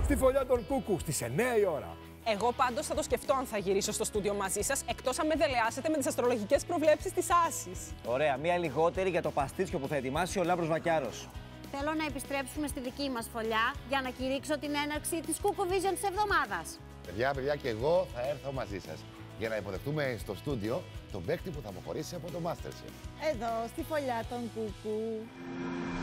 στη φωλιά των Κούκου στις 9 η ώρα. Εγώ πάντως θα το σκεφτώ αν θα γυρίσω στο στούντιο μαζί σας, εκτός αν με δελεάσετε με τις αστρολογικές προβλέψεις της Άσης. Ωραία, μία λιγότερη για το παστίτσιο που θα ετοιμάσει ο Λάμπρος Βακιάρος. Θέλω να επιστρέψουμε στη δική μας φωλιά για να κηρύξω την έναρξη της Cuckoo Vision της εβδομάδας. Παιδιά, και εγώ θα έρθω μαζί σας για να υποδεχτούμε στο στούντιο τον παίκτη που θα αποχωρήσει από το MasterChef. Εδώ, στη φωλιά των Cuckoo.